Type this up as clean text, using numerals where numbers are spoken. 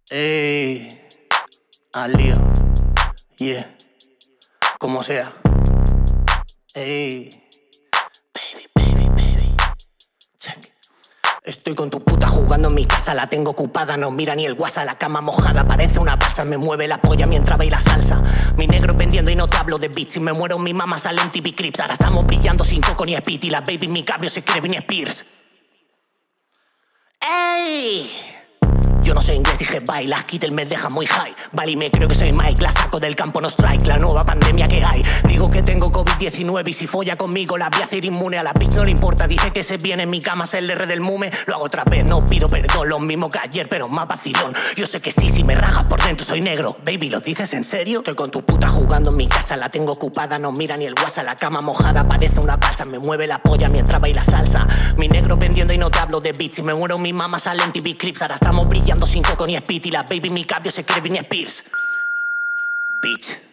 Ey, al lío, yeah, como sea. Ey, baby, check. Estoy con tu puta jugando en mi casa, la tengo ocupada, no mira ni el WhatsApp, la cama mojada, parece una pasa, me mueve la polla mientras baila salsa. Mi negro vendiendo y no te hablo de beats, si me muero mi mamá sale en TV Crips, ahora estamos brillando sin coco ni speed y la baby mi cabrio se cree Britney Spears. ¡Ey! Yo no sé inglés, dije baila, Kittel me deja muy high. Vale, y me creo que soy Mike, la saco del campo, no strike, la nueva pandemia que hay. Digo que tengo COVID-19 y si folla conmigo la voy a hacer inmune. A la bitch no le importa, dije que se viene en mi cama, es el R del mume. Lo hago otra vez, no pido perdón, lo mismo que ayer, pero más vacilón. Yo sé que sí, si me rajas por dentro soy negro. Baby, ¿lo dices en serio? Estoy con tu puta jugando en mi casa, la tengo ocupada, no mira ni el WhatsApp, la cama mojada, parece una balsa, me mueve la polla mientras baila salsa. Mi negro vendiendo y no te hablo de beats, si me muero mi mamá sale en TV Clips, ahora estamos brillando sin coco ni speed y la baby mi cabrio se cree Britney Spears. Bitch.